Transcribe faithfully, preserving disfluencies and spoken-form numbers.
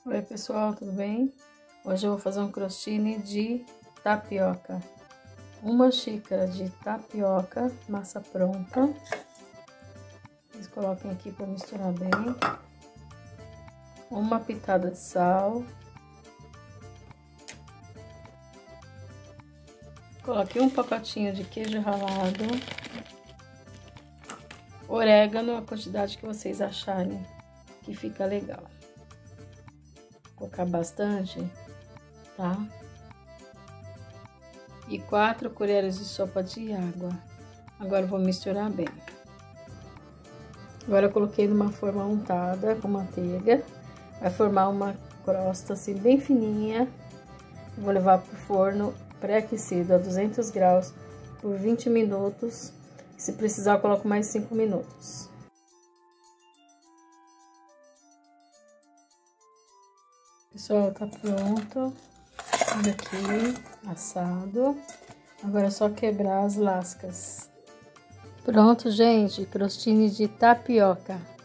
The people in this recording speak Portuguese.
Oi pessoal, tudo bem? Hoje eu vou fazer um crostini de tapioca. Uma xícara de tapioca, massa pronta. Vocês coloquem aqui para misturar bem. Uma pitada de sal. Coloquei um pacotinho de queijo ralado. Orégano, a quantidade que vocês acharem que fica legal. Colocar bastante, tá? E quatro colheres de sopa de água. Agora eu vou misturar bem. Agora eu coloquei numa forma untada com manteiga. Vai formar uma crosta assim bem fininha. Vou levar pro forno pré-aquecido a duzentos graus por vinte minutos. Se precisar eu coloco mais cinco minutos. Pessoal, tá pronto. Olha aqui, assado. Agora é só quebrar as lascas. Pronto, gente, crostini de tapioca.